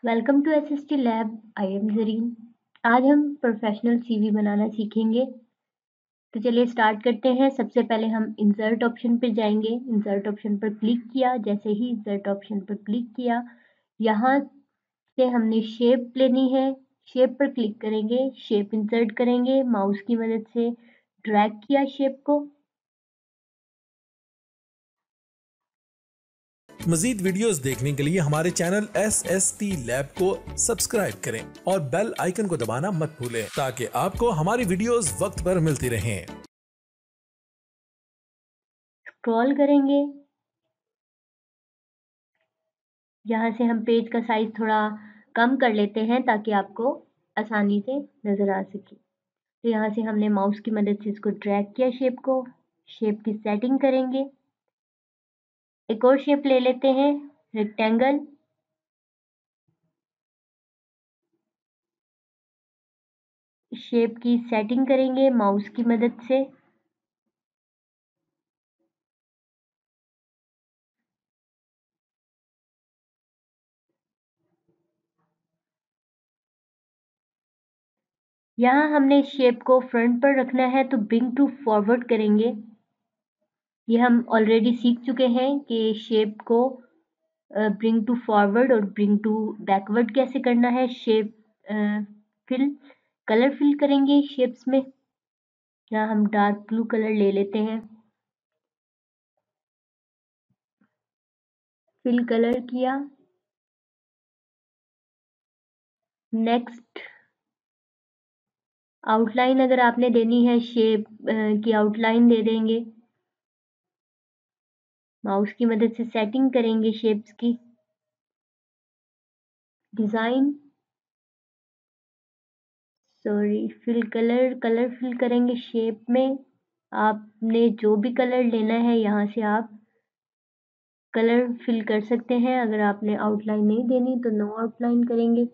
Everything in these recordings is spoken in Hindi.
Welcome to SST lab. I am Zareen. आज हम प्रोफेशनल सीवी बनाना सीखेंगे। तो चलिए स्टार्ट करते हैं। सबसे पहले हम इंसर्ट ऑप्शन पर जाएंगे। इंसर्ट ऑप्शन पर क्लिक किया। जैसे ही इंसर्ट ऑप्शन पर क्लिक किया, यहाँ से हमने शेप लेनी है। शेप पर क्लिक करेंगे, शेप इंसर्ट करेंगे, माउस की मदद से ड्रैग किया शेप को। मजीद वीडियोस देखने के लिए हमारे चैनल SST लैब को सब्सक्राइब करें और बेल आइकन को दबाना मत भूलें ताकि आपको हमारी वीडियोस वक्त पर मिलती रहें। स्क्रॉल करेंगे। यहाँ से हम पेज का साइज थोड़ा कम कर लेते हैं ताकि आपको आसानी से नज़र आ सके। तो यहाँ से हमने माउस की मदद से इसको ड्रैग किया शेप को। शेप की सेटिंग करेंगे। एक और शेप ले लेते हैं, रेक्टेंगल। शेप की सेटिंग करेंगे माउस की मदद से। यहाँ हमने शेप को फ्रंट पर रखना है तो ब्रिंग टू फॉरवर्ड करेंगे। ये हम ऑलरेडी सीख चुके हैं कि शेप को ब्रिंग टू फॉरवर्ड और ब्रिंग टू बैकवर्ड कैसे करना है। शेप फिल कलर फिल करेंगे शेप्स में। यहाँ हम डार्क ब्लू कलर ले लेते हैं। फिल कलर किया। नेक्स्ट आउटलाइन अगर आपने देनी है शेप की आउटलाइन दे देंगे। माउस की मदद से सेटिंग करेंगे शेप्स की। डिजाइन फिल कलर फिल करेंगे शेप में। आपने जो भी कलर लेना है यहाँ से आप कलर फिल कर सकते हैं। अगर आपने आउटलाइन नहीं देनी तो नो आउटलाइन करेंगे।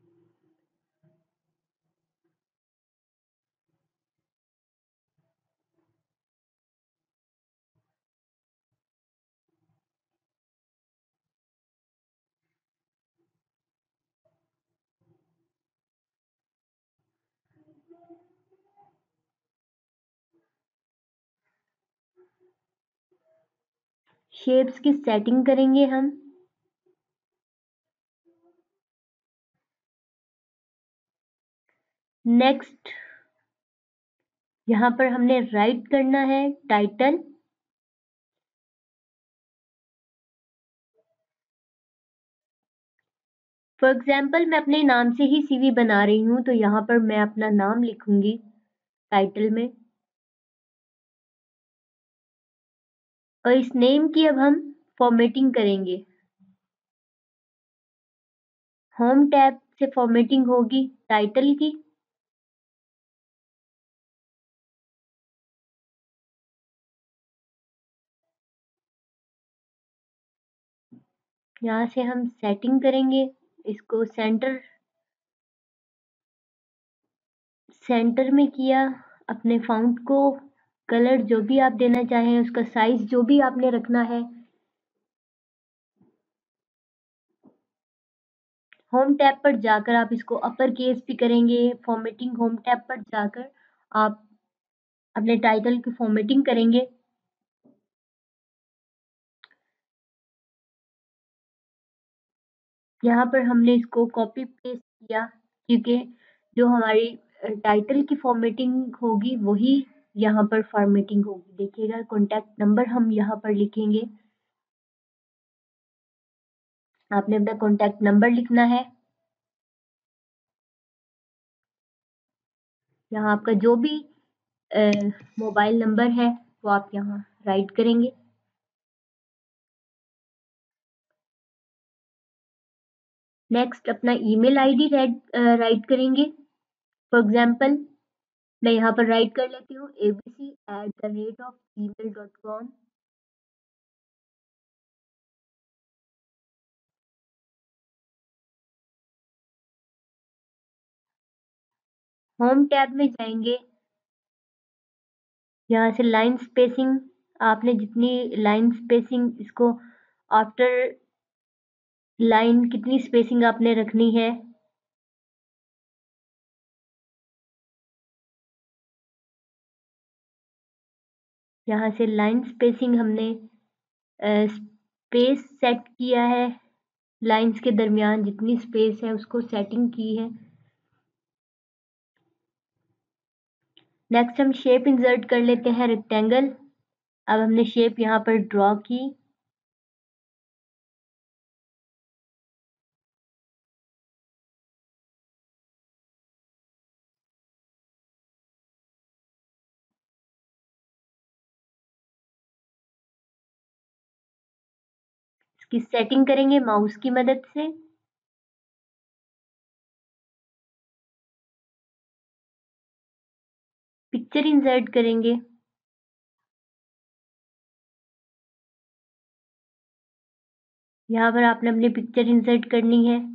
शेप्स की सेटिंग करेंगे हम। नेक्स्ट यहाँ पर हमने राइट करना है टाइटल। फॉर एग्जाम्पल मैं अपने नाम से ही सीवी बना रही हूँ तो यहाँ पर मैं अपना नाम लिखूंगी टाइटल में। और इस नेम की अब हम फॉर्मेटिंग करेंगे। होम टैब से फॉर्मेटिंग होगी टाइटल की। यहाँ से हम सेटिंग करेंगे इसको सेंटर में किया। अपने फाउंट को कलर जो भी आप देना चाहें, उसका साइज जो भी आपने रखना है। होम टैब पर जाकर आप इसको अपर केस भी करेंगे। फॉर्मेटिंग होम टैब पर जाकर आप अपने टाइटल की फॉर्मेटिंग करेंगे। यहाँ पर हमने इसको कॉपी पेस्ट किया क्योंकि जो हमारी टाइटल की फॉर्मेटिंग होगी वही यहाँ पर फॉर्मेटिंग होगी। देखिएगा कॉन्टैक्ट नंबर हम यहाँ पर लिखेंगे। आपने अपना कॉन्टैक्ट नंबर लिखना है। यहाँ आपका जो भी मोबाइल नंबर है वो आप यहाँ राइट करेंगे। नेक्स्ट अपना ईमेल आईडी राइट करेंगे। फॉर एग्जाम्पल मैं यहाँ पर राइट कर लेती हूँ abc@gmail.com। होम टैब में जाएंगे। यहाँ से लाइन स्पेसिंग, आपने जितनी लाइन स्पेसिंग इसको आफ्टर लाइन कितनी स्पेसिंग आपने रखनी है। यहाँ से लाइन स्पेसिंग हमने स्पेस सेट किया है, लाइंस के दरमियान जितनी स्पेस है उसको सेटिंग की है। नेक्स्ट हम शेप इंसर्ट कर लेते हैं रेक्टेंगल। अब हमने शेप यहाँ पर ड्रॉ की। इसकी सेटिंग करेंगे माउस की मदद से। पिक्चर इंसर्ट करेंगे। यहाँ पर आपने अपनी पिक्चर इंसर्ट करनी है।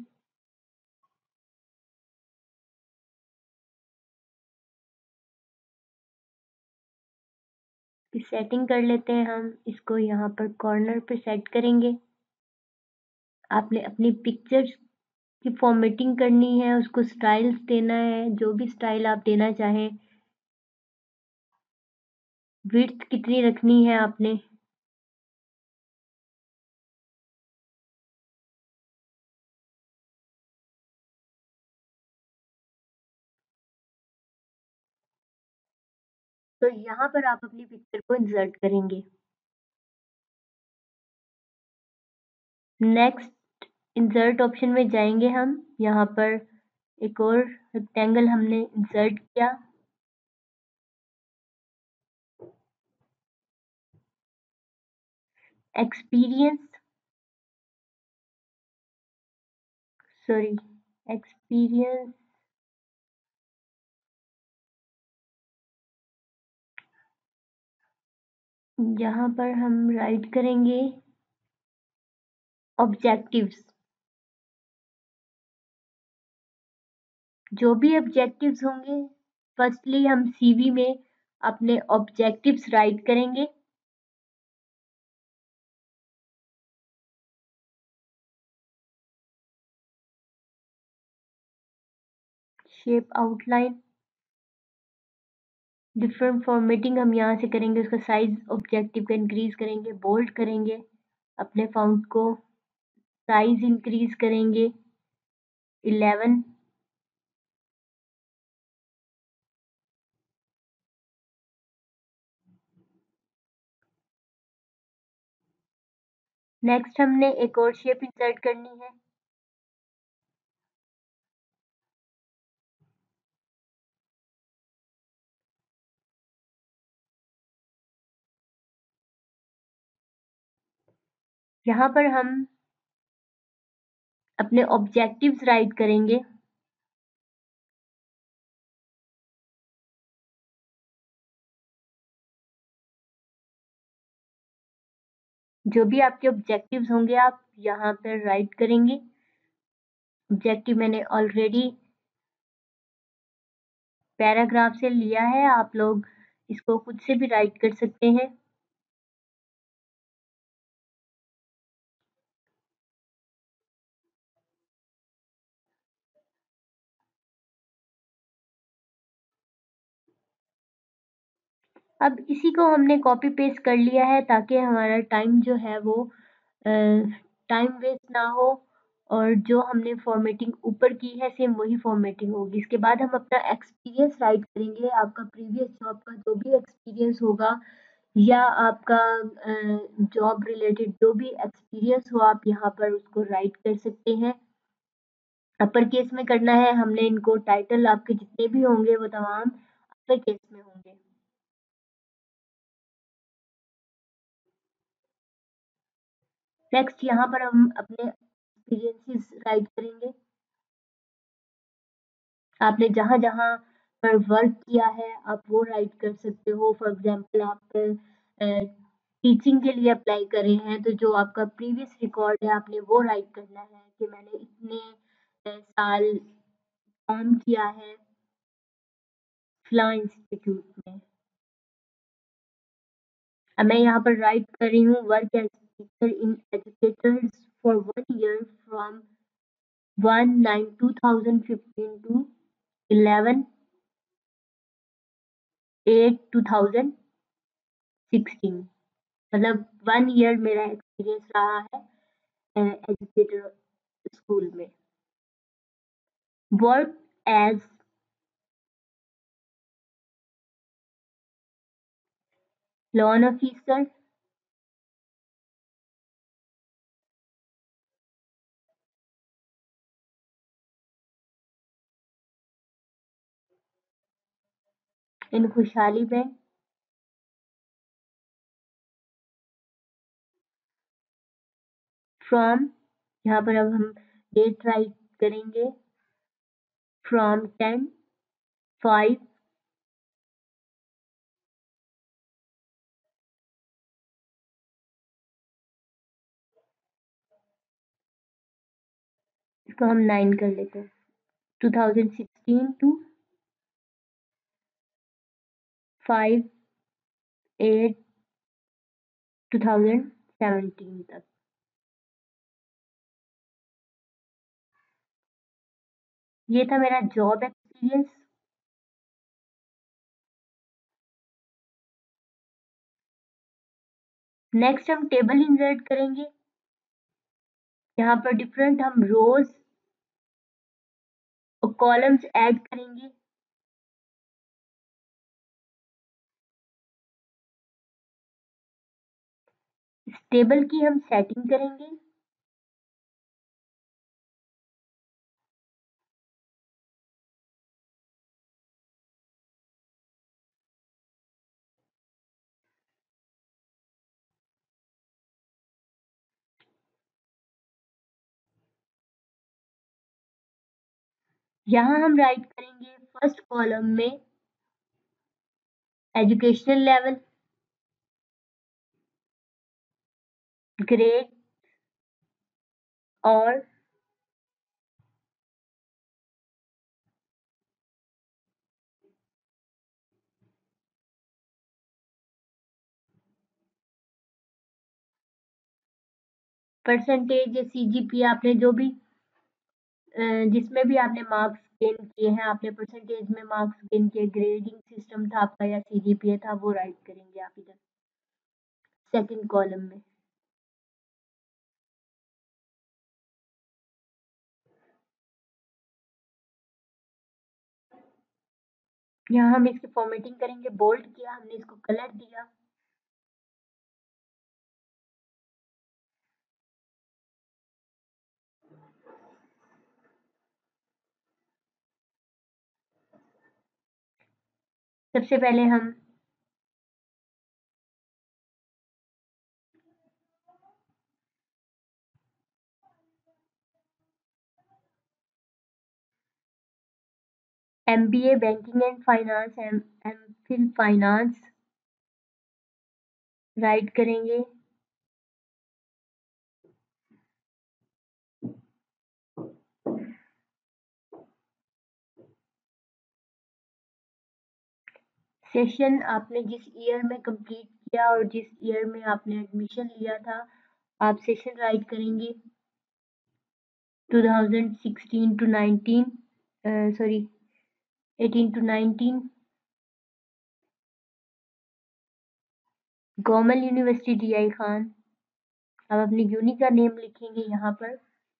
सेटिंग कर लेते हैं हम इसको यहाँ पर कॉर्नर पे सेट करेंगे। आपने अपनी पिक्चर्स की फॉर्मेटिंग करनी है, उसको स्टाइल्स देना है, जो भी स्टाइल आप देना चाहें। विड्थ कितनी रखनी है आपने। तो यहाँ पर आप अपनी पिक्चर को इंसर्ट करेंगे। नेक्स्ट इंसर्ट ऑप्शन में जाएंगे हम। यहाँ पर एक और रेक्टेंगल हमने इंसर्ट किया। एक्सपीरियंस सॉरी एक्सपीरियंस यहाँ पर हम राइट करेंगे ऑब्जेक्टिव्स। जो भी ऑब्जेक्टिव्स होंगे, फर्स्टली हम सीवी में अपने ऑब्जेक्टिव्स राइट करेंगे। शेप आउटलाइन डिफरेंट फॉर्मेटिंग हम यहाँ से करेंगे। उसका साइज ऑब्जेक्टिव का इंक्रीज करेंगे, बोल्ड करेंगे। अपने फाउंट को साइज इंक्रीज करेंगे 11। नेक्स्ट हमने एक और शेप इंसर्ट करनी है। यहाँ पर हम अपने ऑब्जेक्टिव्स राइट करेंगे। जो भी आपके ऑब्जेक्टिव्स होंगे आप यहाँ पर राइट करेंगे। ऑब्जेक्टिव मैंने ऑलरेडी पैराग्राफ से लिया है, आप लोग इसको खुद से भी राइट कर सकते हैं। अब इसी को हमने कॉपी पेस्ट कर लिया है ताकि हमारा टाइम जो है वो टाइम वेस्ट ना हो, और जो हमने फॉर्मेटिंग ऊपर की है सेम वही फॉर्मेटिंग होगी। इसके बाद हम अपना एक्सपीरियंस राइट करेंगे। आपका प्रीवियस जॉब का जो भी एक्सपीरियंस होगा या आपका जॉब रिलेटेड जो भी एक्सपीरियंस हो आप यहाँ पर उसको राइट कर सकते हैं। अपर केस में करना है हमने इनको। टाइटल आपके जितने भी होंगे वो तमाम अपर केस में होंगे। नेक्स्ट यहाँ पर हम अपने एक्सपीरियंसेस राइट करेंगे। आपने जहाँ जहाँ पर वर्क किया है आप वो राइट कर सकते हो। फॉर एग्जांपल आप टीचिंग के लिए अप्लाई कर रहे हैं तो जो आपका प्रीवियस रिकॉर्ड है आपने वो राइट करना है कि मैंने इतने साल काम किया है फलां इंस्टीट्यूट में। अब मैं यहाँ पर राइट कर रही हूँ work as teacher in educators for 1 year from 1/9/2015 to 11/8/2016, मतलब 1 ईयर मेरा एक्सपीरियंस रहा है एजुकेटर स्कूल में। Work as loan officer, in Khushhali bank, from, यहाँ पर अब हम डेट राइट करेंगे, फ्रॉम 10/5 इसको हम 9 कर लेते हैं, 2016 to 5/8/2017 तक। ये था मेरा जॉब एक्सपीरियंस। नेक्स्ट हम टेबल इंसर्ट करेंगे। यहाँ पर डिफरेंट हम रोज और कॉलम्स ऐड करेंगे। इस टेबल की हम सेटिंग करेंगे। यहाँ हम राइट करेंगे फर्स्ट कॉलम में एजुकेशनल लेवल, ग्रेड और परसेंटेज या सीजीपीए, आपने जो भी जिसमें भी आपने मार्क्स गेन किए हैं, आपने परसेंटेज में मार्क्स गेन किए, ग्रेडिंग सिस्टम था आपका या सीजीपीए था, वो राइट करेंगे आप इधर सेकंड कॉलम में। यहाँ हम इसकी फॉर्मेटिंग करेंगे, बोल्ड किया हमने, इसको कलर दिया। सबसे पहले हम MBA banking and finance, MPhil finance write करेंगे। सेशन आपने जिस ईयर में कंप्लीट किया और जिस ईयर में आपने एडमिशन लिया था, आप सेशन राइट करेंगे 2016 to 19, sorry 18 to 19। Government university DI Khan, आप अपनी यूनि का नेम लिखेंगे यहाँ पर।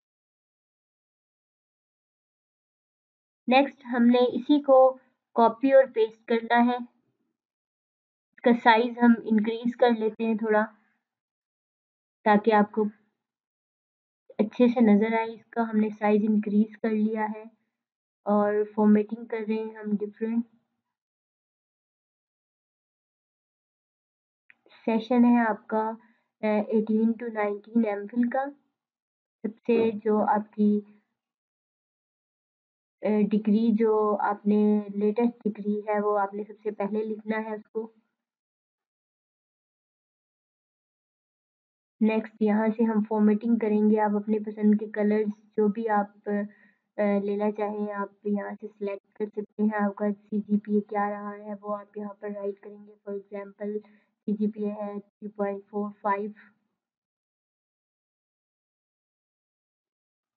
नेक्स्ट हमने इसी को कॉपी और पेस्ट करना है। इसका साइज हम इंक्रीज कर लेते हैं थोड़ा, ताकि आपको अच्छे से नज़र आए। इसका हमने साइज इंक्रीज कर लिया है और फॉर्मेटिंग कर रहे हैं हम डिफरेंट। सेशन है आपका 18 to 19 एमफिल का। सबसे जो आपकी डिग्री जो आपने लेटेस्ट डिग्री है वो आपने सबसे पहले लिखना है उसको। नेक्स्ट यहाँ से हम फॉर्मेटिंग करेंगे। आप अपने पसंद के कलर्स जो भी आप लेना चाहें आप यहाँ से सिलेक्ट कर सकते हैं। आपका सीजीपीए क्या रहा है वो आप यहाँ पर राइट करेंगे। फॉर एग्जांपल सीजीपीए है 3.45।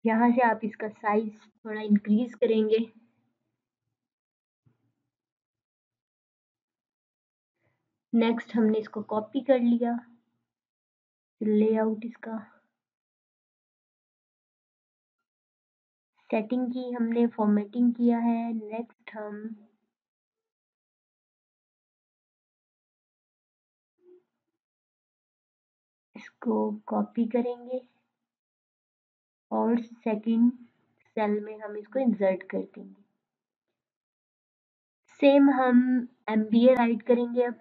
यहाँ से आप इसका साइज थोड़ा इंक्रीज करेंगे। नेक्स्ट हमने इसको कॉपी कर लिया, लेआउट इसका सेटिंग की, हमने फॉर्मेटिंग किया है। नेक्स्ट हम इसको कॉपी करेंगे और सेकंड सेल में हम इसको इंसर्ट कर देंगे। सेम हम MBA राइट करेंगे अब।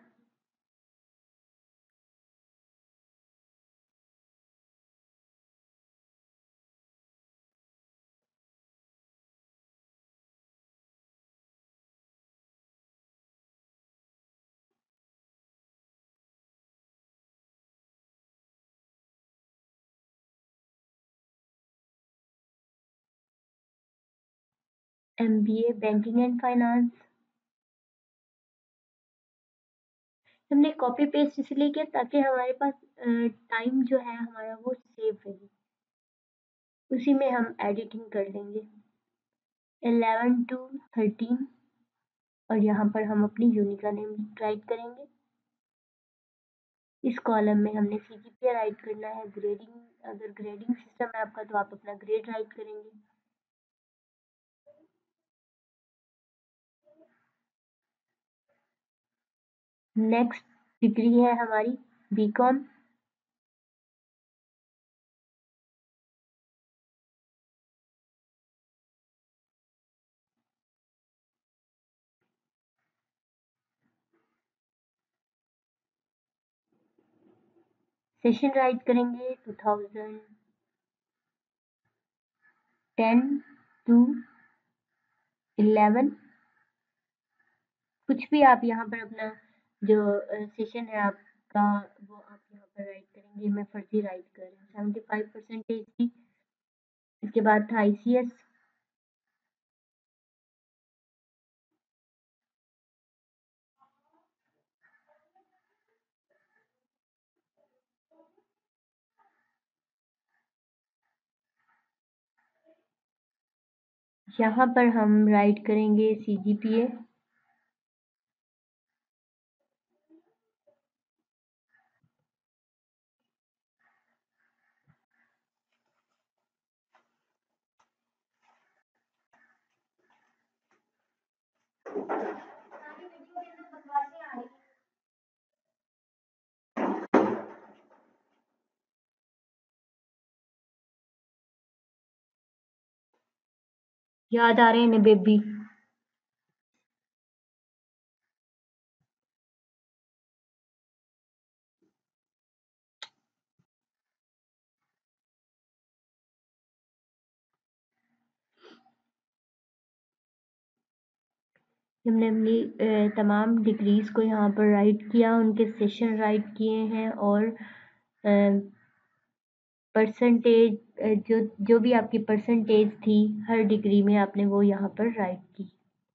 MBA बैंकिंग एंड फाइनेंस हमने कॉपी पेस्ट इसलिए किया ताकि हमारे पास टाइम जो है हमारा वो सेव रहे। उसी में हम एडिटिंग कर लेंगे 11 to 13 और यहाँ पर हम अपनी यूनिट का नेम राइट करेंगे। इस कॉलम में हमने CGPA राइट करना है। ग्रेडिंग, अगर ग्रेडिंग सिस्टम है आपका तो आप अपना ग्रेड राइट करेंगे। नेक्स्ट डिग्री है हमारी BCom। सेशन राइट करेंगे 2010 to 11। कुछ भी आप यहाँ पर अपना जो सेशन है आपका वो आप यहाँ पर राइट करेंगे। मैं फर्जी राइट कर रही हूँ। 75% थी। इसके बाद था ICS। यहाँ पर हम राइट करेंगे CGPA। याद आ रहे हैं ना बेबी? हमने अपनी तमाम डिग्रीज को यहाँ पर राइट किया, उनके सेशन राइट किए हैं और परसेंटेज जो भी आपकी परसेंटेज थी हर डिग्री में आपने वो यहाँ पर राइट की।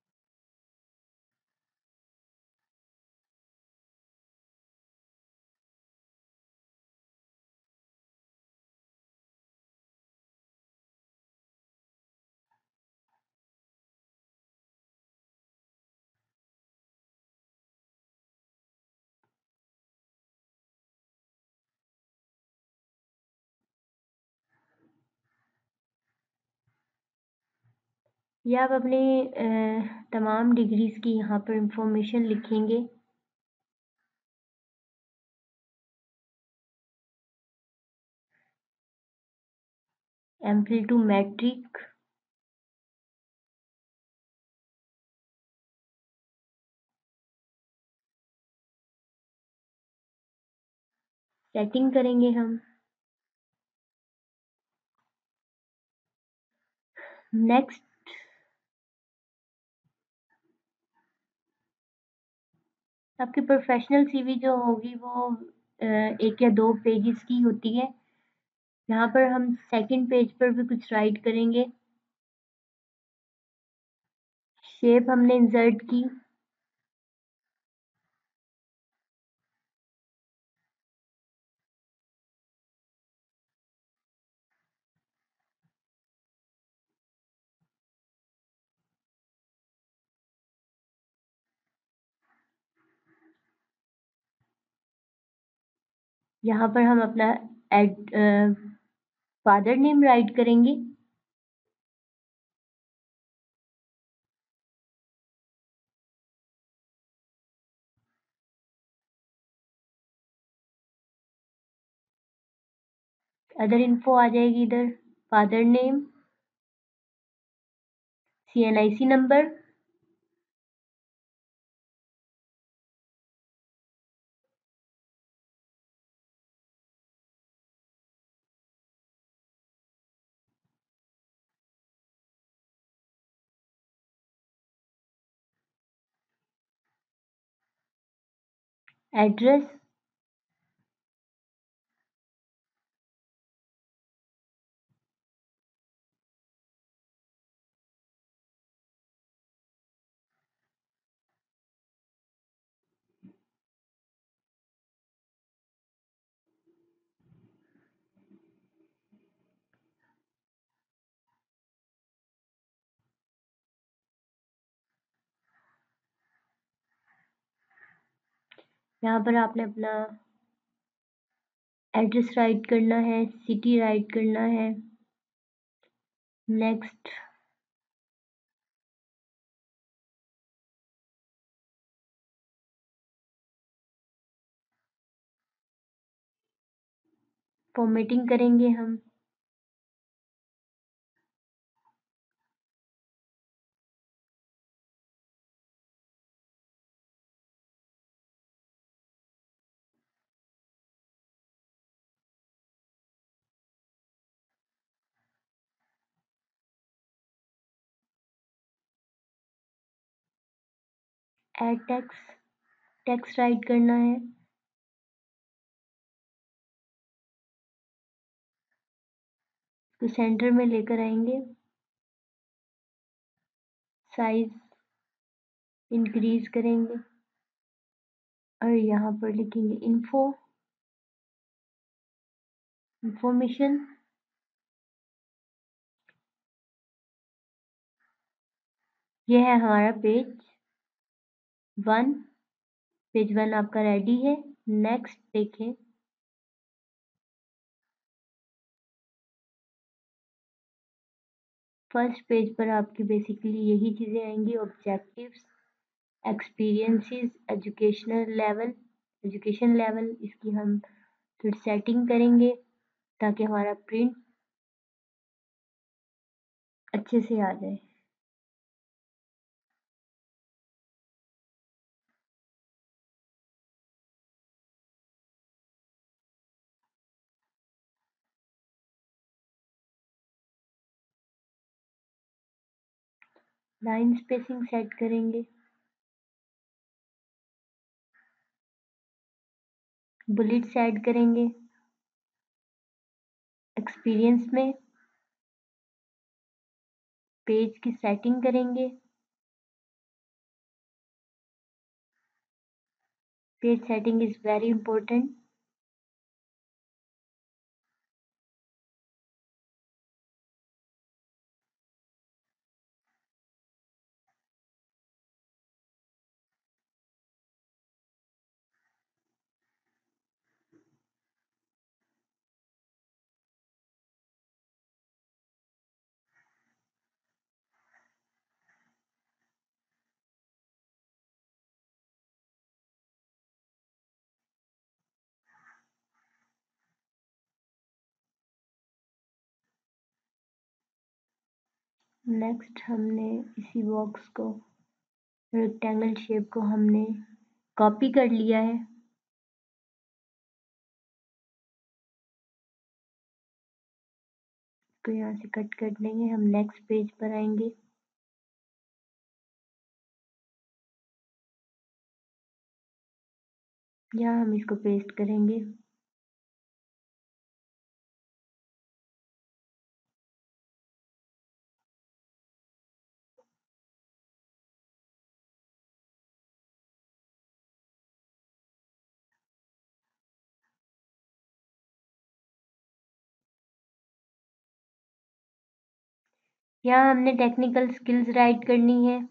ये आप अपने तमाम डिग्रीज की यहाँ पर इंफॉर्मेशन लिखेंगे। MPhil टू मैट्रिक, सेटिंग करेंगे हम। नेक्स्ट आपकी प्रोफेशनल CV जो होगी वो 1 या 2 पेजेस की होती है। यहाँ पर हम सेकंड पेज पर भी कुछ राइट करेंगे। शेप हमने इंसर्ट की। यहाँ पर हम अपना फादर नेम राइट करेंगे। अदर इन्फो आ जाएगी इधर, father name, CNIC number, address, यहाँ पर आपने अपना एड्रेस राइट करना है, सिटी राइट करना है। नेक्स्ट, फॉर्मेटिंग करेंगे हम। ऐड टेक्स्ट, टेक्स्ट राइट करना है। तो सेंटर में लेकर आएंगे, साइज इंक्रीज करेंगे और यहाँ पर लिखेंगे इंफॉर्मेशन। ये है हमारा पेज 1। पेज 1 आपका रेडी है। नेक्स्ट देखें, फर्स्ट पेज पर आपकी बेसिकली यही चीज़ें आएंगी, ऑब्जेक्टिव्स, एक्सपीरियंसेस, एजुकेशन लेवल। इसकी हम फिर सेटिंग करेंगे ताकि हमारा प्रिंट अच्छे से आ जाए। लाइन स्पेसिंग सेट करेंगे, बुलेट्स ऐड करेंगे, एक्सपीरियंस में पेज की सेटिंग करेंगे, page setting is very important. Next हमने इसी बॉक्स को, रेक्टेंगल शेप को हमने कॉपी कर लिया है। तो यहाँ से कट कर देंगे, हम नेक्स्ट पेज पर आएंगे। यहाँ हम इसको पेस्ट करेंगे। यहाँ हमने टेक्निकल स्किल्स राइट करनी है।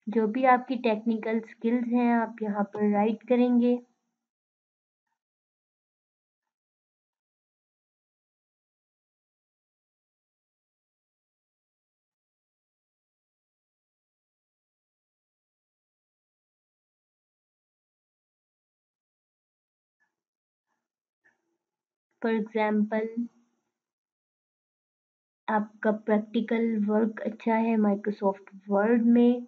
जो भी आपकी टेक्निकल स्किल्स हैं आप यहाँ पर राइट करेंगे। फॉर एग्जाम्पल आपका प्रैक्टिकल वर्क अच्छा है माइक्रोसॉफ्ट वर्ड में।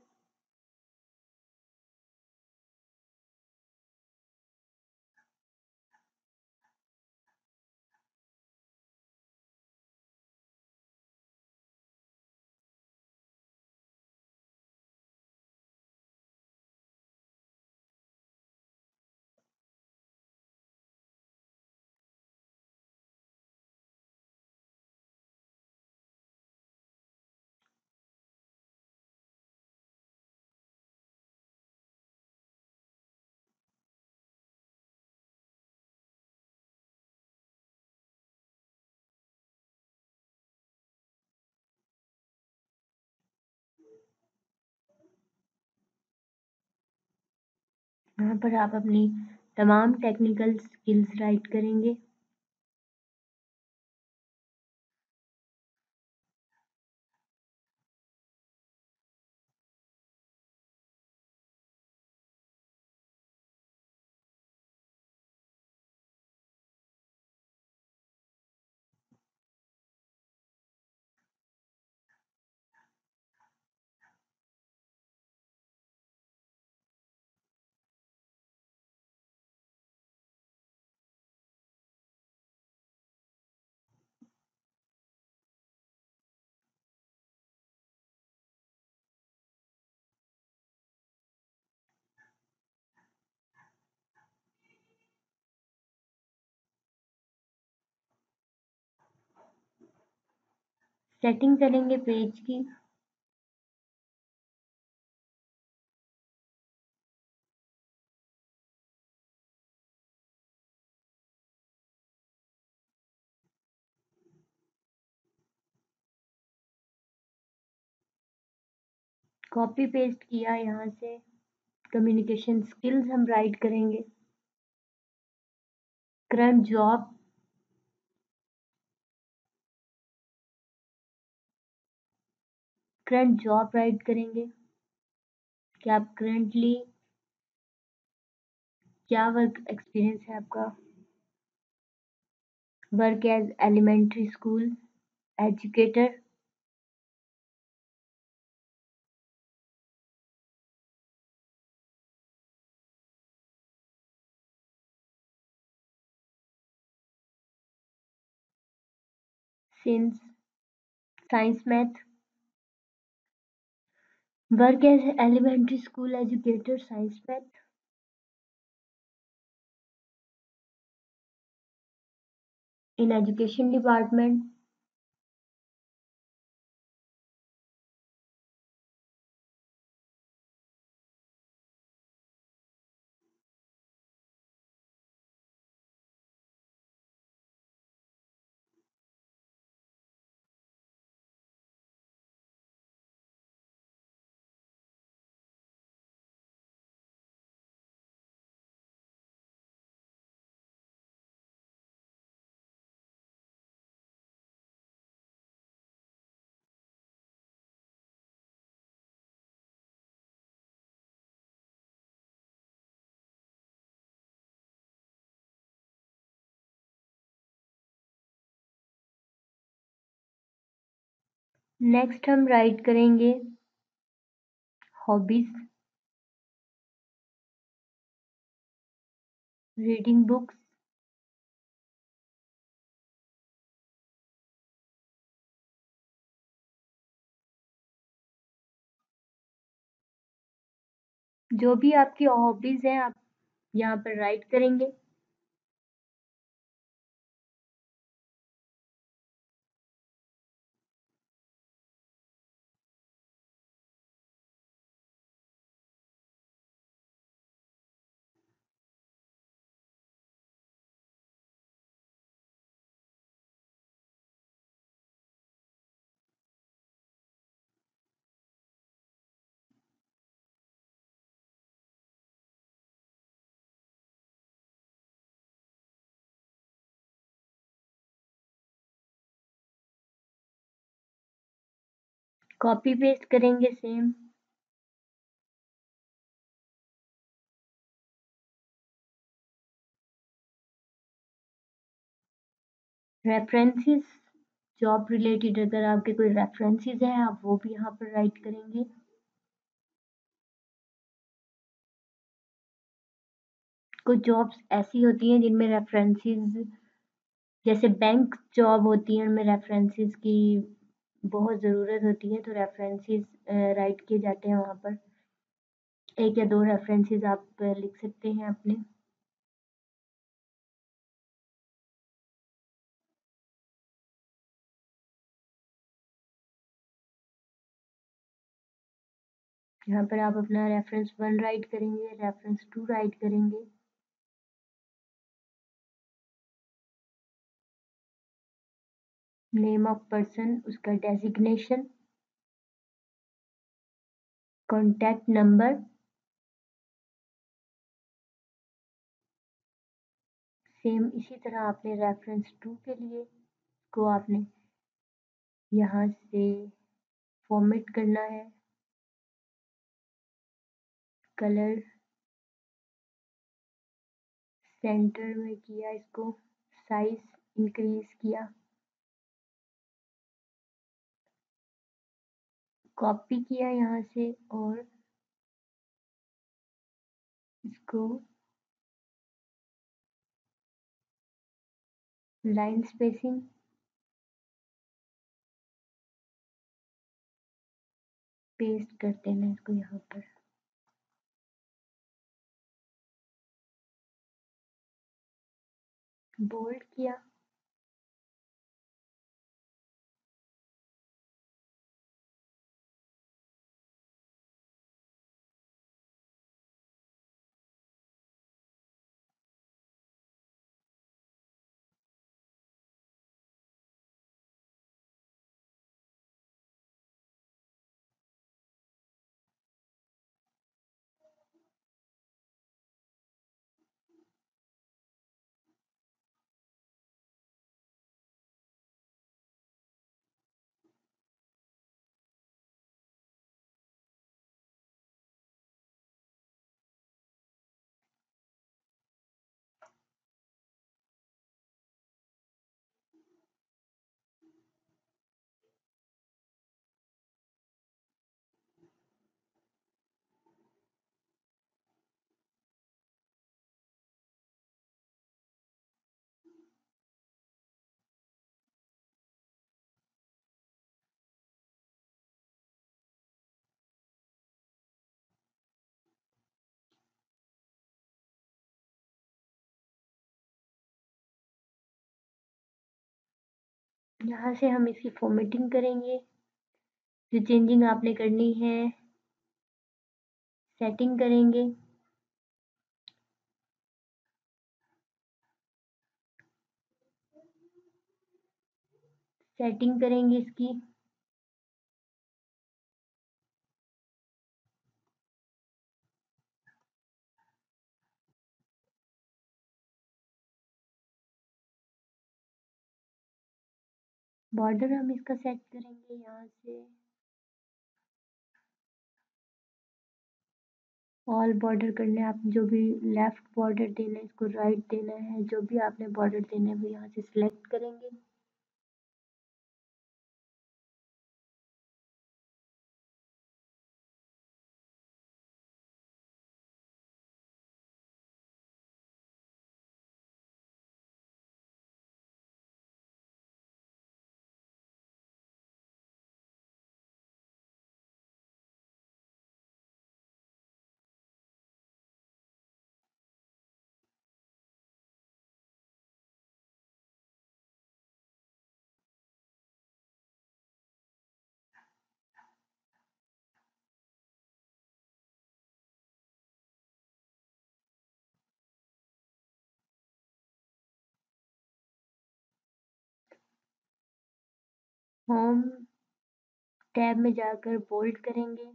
यहाँ पर आप अपनी तमाम टेक्निकल स्किल्स राइट करेंगे। सेटिंग करेंगे पेज की। कॉपी पेस्ट किया यहाँ से। कम्युनिकेशन स्किल्स हम राइट करेंगे। Current job, current job write करेंगे कि आप करंटली क्या वर्क एक्सपीरियंस है आपका। Work as elementary school educator, since science math. Work as elementary school educator science math. In education department. Next हम राइट करेंगे हॉबीज, रीडिंग बुक्स, जो भी आपकी हॉबीज हैं आप यहाँ पर राइट करेंगे। कॉपी पेस्ट करेंगे सेम। रेफरेंसेस, जॉब रिलेटेड अगर आपके कोई रेफरेंसेस है आप वो भी यहाँ पर राइट करेंगे। कुछ जॉब्स ऐसी होती हैं जिनमें रेफरेंसेस, जैसे बैंक जॉब होती है उनमें रेफरेंसेस की बहुत ज़रूरत होती है, तो रेफरेंसेस राइट किए जाते हैं वहाँ पर। एक या दो रेफरेंसेस आप लिख सकते हैं अपने। यहाँ पर आप अपना रेफरेंस 1 राइट करेंगे, रेफरेंस 2 राइट करेंगे। नेम ऑफ पर्सन, उसका डेजिग्नेशन, कॉन्टैक्ट नंबर, सेम इसी तरह आपने रेफरेंस 2 के लिए को आपने यहाँ से फॉर्मेट करना है। कलर सेंटर में किया, इसको साइज इंक्रीज किया, कॉपी किया यहाँ से और इसको लाइन स्पेसिंग पेस्ट कर देना इसको यहाँ पर। बोल्ड किया, यहाँ से हम इसकी फॉर्मेटिंग करेंगे। जो चेंजिंग आपने करनी है सेटिंग करेंगे। सेटिंग करेंगे इसकी। बॉर्डर हम इसका सेट करेंगे यहाँ से। ऑल बॉर्डर करना है, आप जो भी लेफ्ट बॉर्डर देना है इसको राइट देना है, जो भी आपने बॉर्डर देना है वो यहाँ से सिलेक्ट करेंगे। होम टैब में जाकर बोल्ड करेंगे।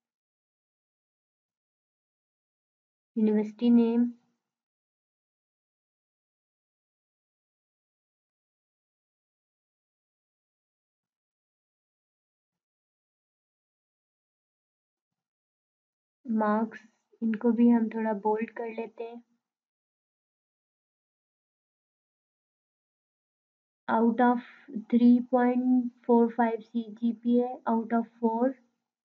यूनिवर्सिटी नेम, मार्क्स, इनको भी हम थोड़ा बोल्ड कर लेते हैं। Out of 3.45 CGPA out of 4।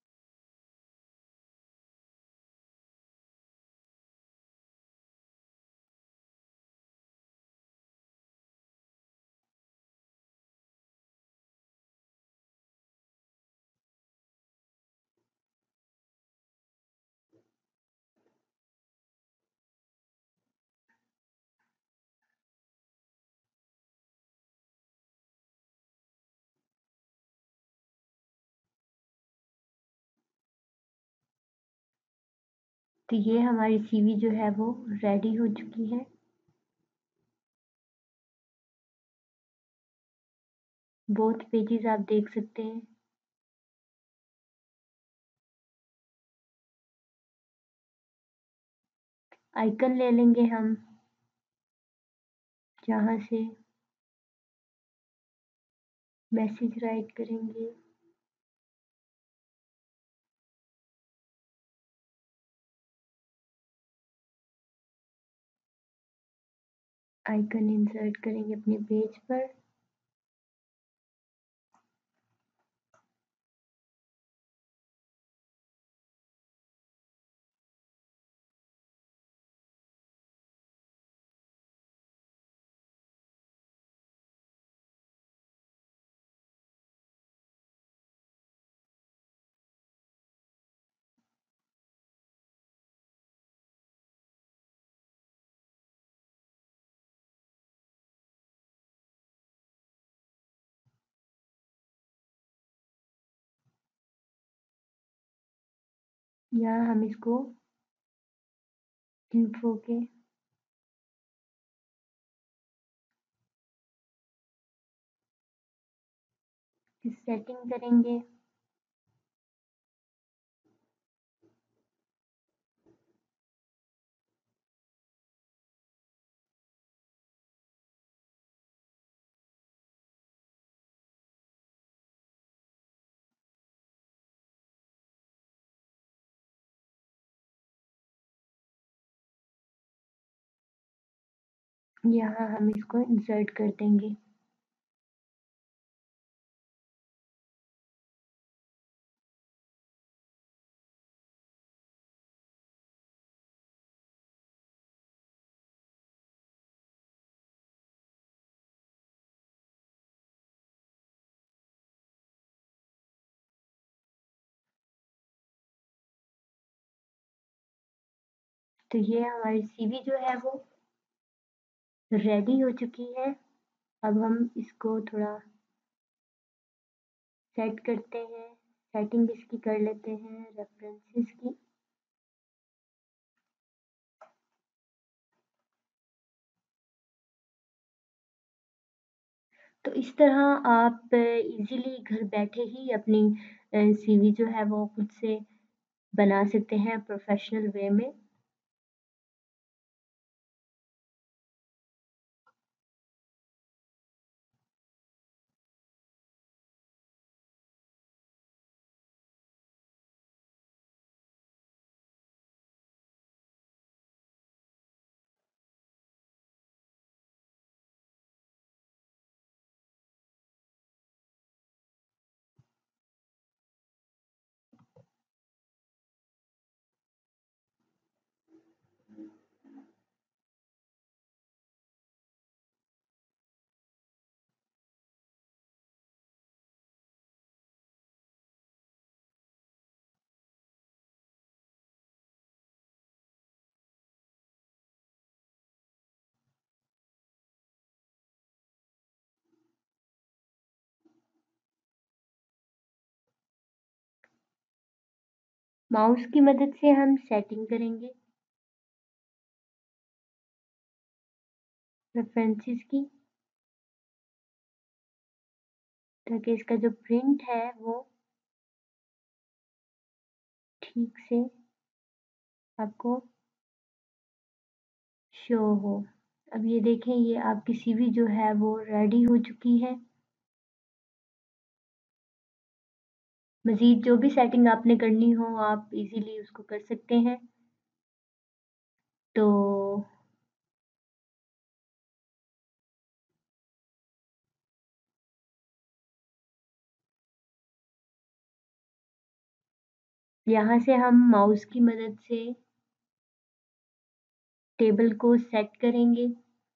तो ये हमारी सीवी जो है वो रेडी हो चुकी है। बोथ पेजेस आप देख सकते हैं। आइकन ले लेंगे हम, जहाँ से मैसेज राइट करेंगे। आइकन इंसर्ट करेंगे अपने पेज पर। यहाँ हम इसको इन्फो के सेटिंग करेंगे। यहाँ हम इसको इंसर्ट कर देंगे। तो ये हमारी सीवी जो है वो रेडी हो चुकी है। अब हम इसको थोड़ा सेट करते हैं, सेटिंग इसकी कर लेते हैं रेफरेंसेस की। तो इस तरह आप इजीली घर बैठे ही अपनी सीवी जो है वो खुद से बना सकते हैं प्रोफेशनल वे में। माउस की मदद से हम सेटिंग करेंगे रेफरेंसेस की, ताकि इसका जो प्रिंट है वो ठीक से आपको शो हो। अब ये देखें, ये आपकी सीवी जो है वो रेडी हो चुकी है। मज़ीद जो भी सेटिंग आपने करनी हो आप इजीली उसको कर सकते हैं। तो यहाँ से हम माउस की मदद से टेबल को सेट करेंगे।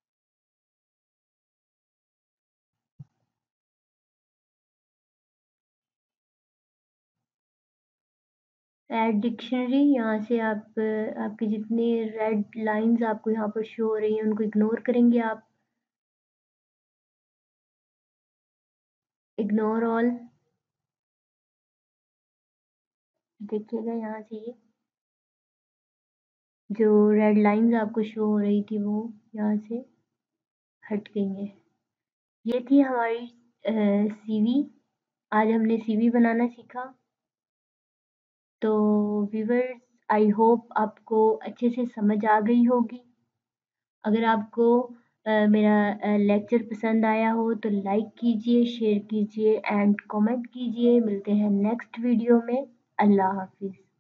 ऐड डिक्शनरी, यहाँ से आप आपके जितने रेड लाइंस आपको यहाँ पर शो हो रही हैं उनको इग्नोर करेंगे आप। इग्नोर ऑल, देखिएगा यहाँ से ये जो रेड लाइंस आपको शो हो रही थी वो यहाँ से हट गई हैं। ये थी हमारी सीवी। आज हमने सीवी बनाना सीखा। तो व्यूअर्स, आई होप आपको अच्छे से समझ आ गई होगी। अगर आपको मेरा लेक्चर पसंद आया हो तो लाइक कीजिए, शेयर कीजिए एंड कमेंट कीजिए। मिलते हैं नेक्स्ट वीडियो में। अल्लाह हाफिज़।